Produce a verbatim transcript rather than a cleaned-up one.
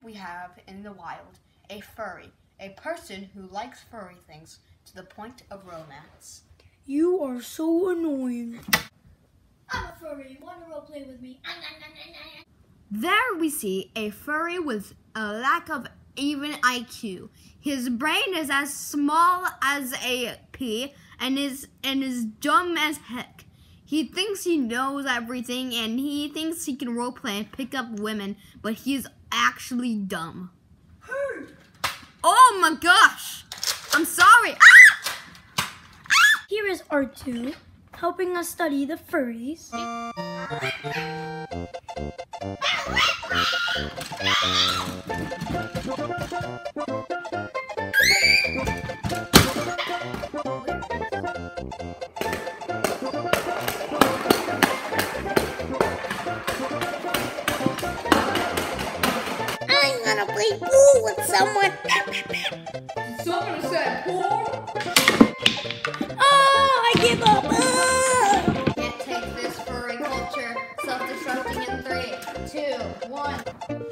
we have in the wild a furry, a person who likes furry things to the point of romance. You are so annoying. I'm a furry. Want to role play with me? There we see a furry with a lack of even I Q. His brain is as small as a pea and is and is dumb as heck. He thinks he knows everything and he thinks he can roleplay and pick up women, but he's actually dumb. Hey. Oh my gosh! I'm sorry. Ah! Here is R two helping us study the furries. I'm gonna play pool with someone. Did someone say pool? Oh, I give up. Oh. Can't take this furry culture. Self-destructing in three, two, one.